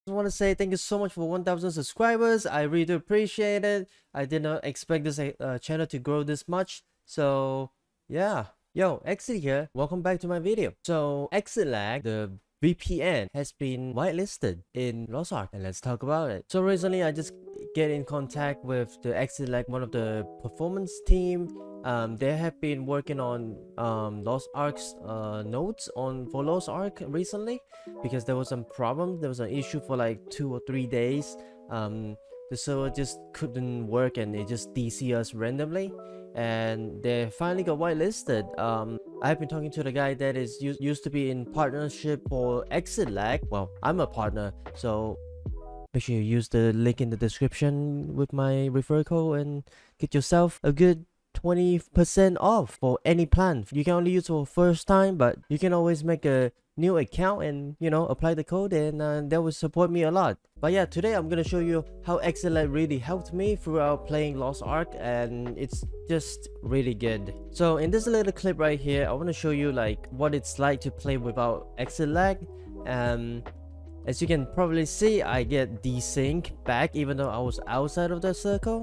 just want to say thank you so much for 1000 subscribers. I really do appreciate it. I did not expect this channel to grow this much. So yeah, yo, Exit here. Welcome back to my video. So ExitLag, the VPN, has been whitelisted in Lost Ark, and let's talk about it. So recently I just get in contact with the ExitLag, one of the performance team. They have been working on Lost Ark's nodes for Lost Ark recently, because there was some problem. There was an issue for like 2 or 3 days. The server just couldn't work and it just DC us randomly, and they finally got whitelisted. I've been talking to the guy that is used to be in partnership for ExitLag. Well, I'm a partner, so make sure you use the link in the description with my referral code and get yourself a good 20% off for any plan. You can only use for first time, but you can always make a new account and, you know, apply the code, and that will support me a lot. But yeah, today I'm gonna show you how ExitLag really helped me throughout playing Lost Ark, and it's just really good. So in this little clip right here, I want to show you like what it's like to play without ExitLag. As you can probably see, I get desync back even though I was outside of the circle.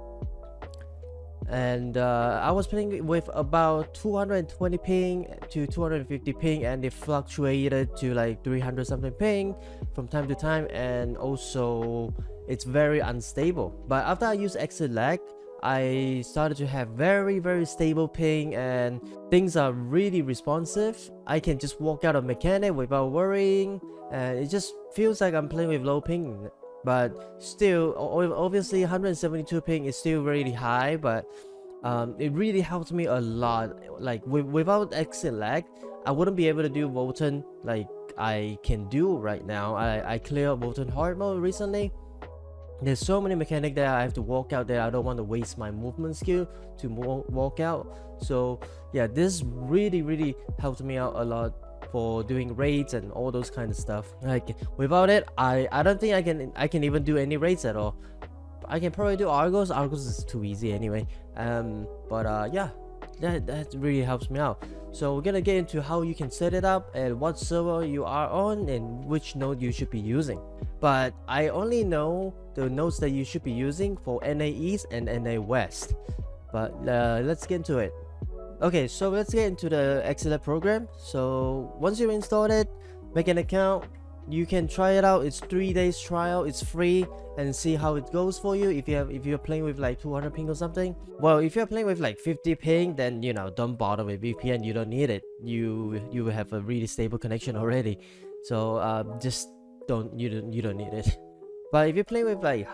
And I was playing with about 220 ping to 250 ping, and it fluctuated to like 300 something ping from time to time, and also it's very unstable. But after I used ExitLag, I started to have very stable ping, and things are really responsive. I can just walk out of mechanic without worrying, and it just feels like I'm playing with low ping. But still, obviously 172 ping is still really high, but it really helped me a lot. Like without ExitLag, I wouldn't be able to do Votann like I can do right now. I cleared Votann hard mode recently. There's so many mechanics that I have to walk out there. I don't want to waste my movement skill to walk out. So yeah, this really helped me out a lot for doing raids and all those kind of stuff. Like without it, I don't think I can even do any raids at all. I can probably do Argos. Argos is too easy anyway. But yeah, that really helps me out. So we're gonna get into how you can set it up and what server you are on and which node you should be using. But I only know the nodes that you should be using for NA East and NA West. But let's get into it. Okay, so let's get into the ExitLag program. So once you installed it, make an account. You can try it out. It's 3 days trial. It's free, and see how it goes for you. If you're playing with like 200 ping or something. Well, if you're playing with like 50 ping, then you know, don't bother with VPN. You don't need it. You have a really stable connection already. So just you don't need it. But if you're playing with like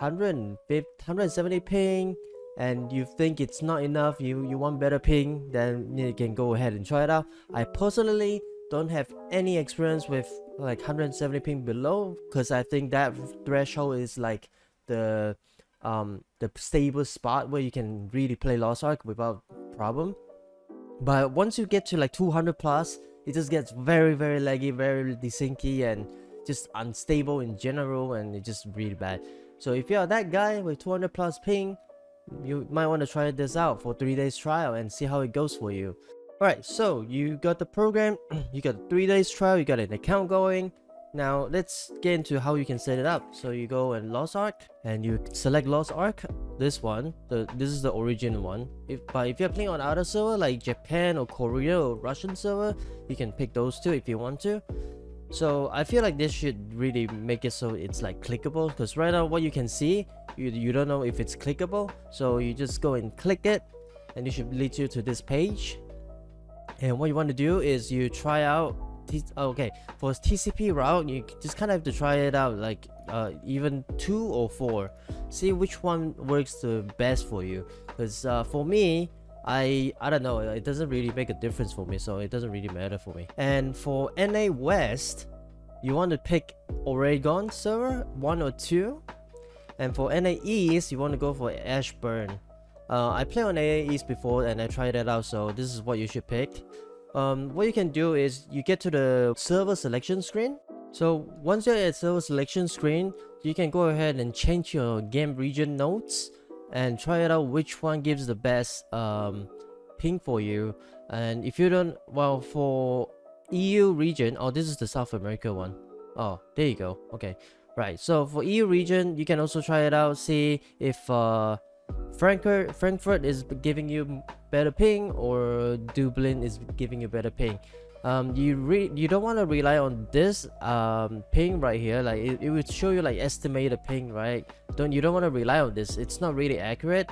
170 ping, and you think it's not enough, you want better ping, then you can go ahead and try it out. I personally don't have any experience with like 170 ping below, because I think that threshold is like the stable spot where you can really play Lost Ark without problem. But once you get to like 200 plus, it just gets very laggy, very desyncy, and just unstable in general, and it's just really bad. So if you're that guy with 200 plus ping, you might want to try this out for 3 days trial and see how it goes for you. Alright, so you got the program, you got 3 days trial, you got an account going. Now let's get into how you can set it up. So you go in Lost Ark and you select Lost Ark, this one. This is the original one. But if you're playing on other server like Japan or Korea or Russian server, you can pick those two if you want to. So I feel like this should really make it so it's like clickable, because right now what you can see, you don't know if it's clickable. So you just go and click it, and it should lead you to this page. And what you want to do is you try out okay, for TCP route, you just kind of have to try it out, like even 2 or 4, see which one works the best for you. Because for me, I don't know, it doesn't really make a difference for me, so it doesn't really matter for me. And for NA West, you want to pick Oregon server 1 or 2, and for NA East, you want to go for Ashburn. I played on NA East before and I tried it out, so this is what you should pick. What you can do is you get to the server selection screen. So once you're at server selection screen, you can go ahead and change your game region nodes and try it out which one gives the best ping for you. And if you don't, well, for EU region, oh, this is the South America one. Oh, there you go. Okay, Right, so for EU region, you can also try it out, see if Frankfurt is giving you better ping or Dublin is giving you better ping. You don't want to rely on this ping right here. Like it would show you like estimated ping, right? You don't want to rely on this. It's not really accurate.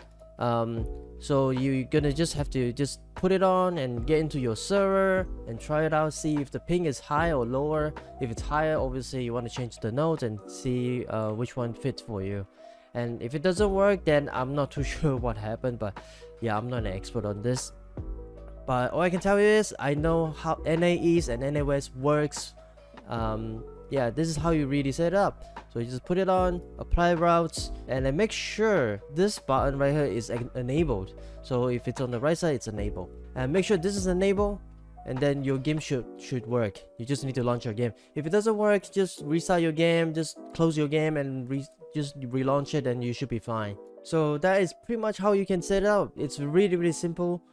So you're gonna just have to just put it on and get into your server and try it out, see if the ping is high or lower. If it's higher, obviously you want to change the nodes and see which one fits for you. And if it doesn't work, then I'm not too sure what happened, but yeah, I'm not an expert on this. But all I can tell you is I know how NA East and NA West works. Yeah, this is how you really set it up. So you just put it on, apply routes, and then make sure this button right here is enabled. So if it's on the right side, it's enabled. And make sure this is enabled, and then your game should work. You just need to launch your game. If it doesn't work, just restart your game, just close your game and just relaunch it, and you should be fine. So that is pretty much how you can set it up. It's really simple.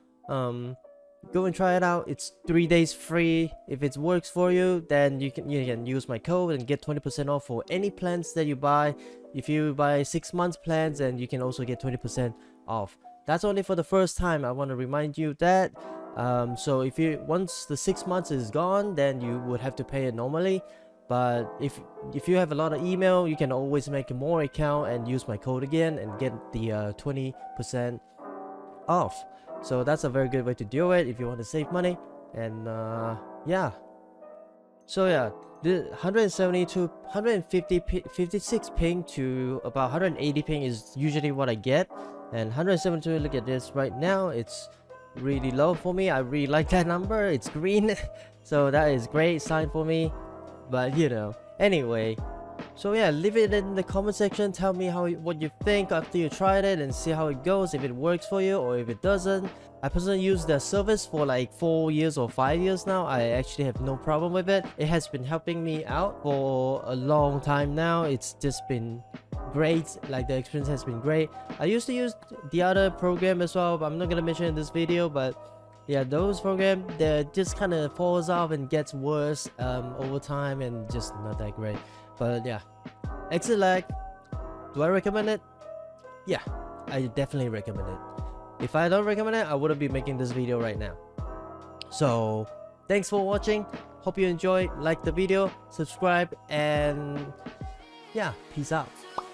Go and try it out. It's 3 days free. If it works for you, then you can use my code and get 20% off for any plans that you buy. If you buy 6 months plans, then you can also get 20% off. That's only for the first time. I want to remind you that. So if you once the 6 months is gone, then you would have to pay it normally. But if you have a lot of email, you can always make a more account and use my code again and get the 20% off. So that's a very good way to do it if you want to save money. And yeah, so yeah, the 170 to 56 ping to about 180 ping is usually what I get. And 172, look at this right now, it's really low for me. I really like that number. It's green. So that is great sign for me. But you know, anyway, so yeah, leave it in the comment section. Tell me what you think after you tried it and see how it goes, if it works for you or if it doesn't. I personally use their service for like 4 years or 5 years now. I actually have no problem with it. It has been helping me out for a long time now. It's just been great. Like the experience has been great. I used to use the other program as well, but I'm not gonna mention in this video. But yeah, those programs, they just kind of falls off and gets worse over time and just not that great. But yeah, Exit Lag, do I recommend it? Yeah, I definitely recommend it. If I don't recommend it, I wouldn't be making this video right now. So thanks for watching. Hope you enjoyed. Like the video, subscribe, and yeah, peace out.